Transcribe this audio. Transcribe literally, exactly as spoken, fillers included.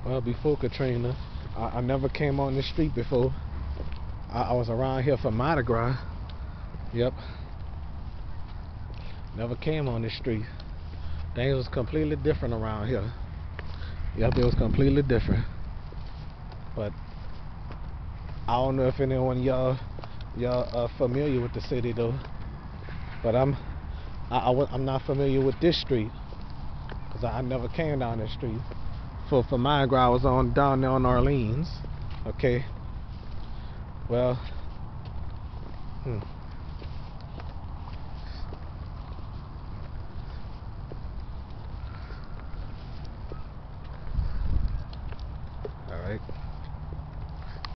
Well, before Katrina, I, I never came on this street before. I, I was around here for Mardi Gras. Yep. Never came on this street. Things was completely different around here. Yep, it was completely different. But I don't know if anyone y'all y'all are familiar with the city though. But I'm I, I I'm not familiar with this street because I, I never came down this street. For for Mardi Gras, I was on down there on Orleans. Okay. Well. Hmm.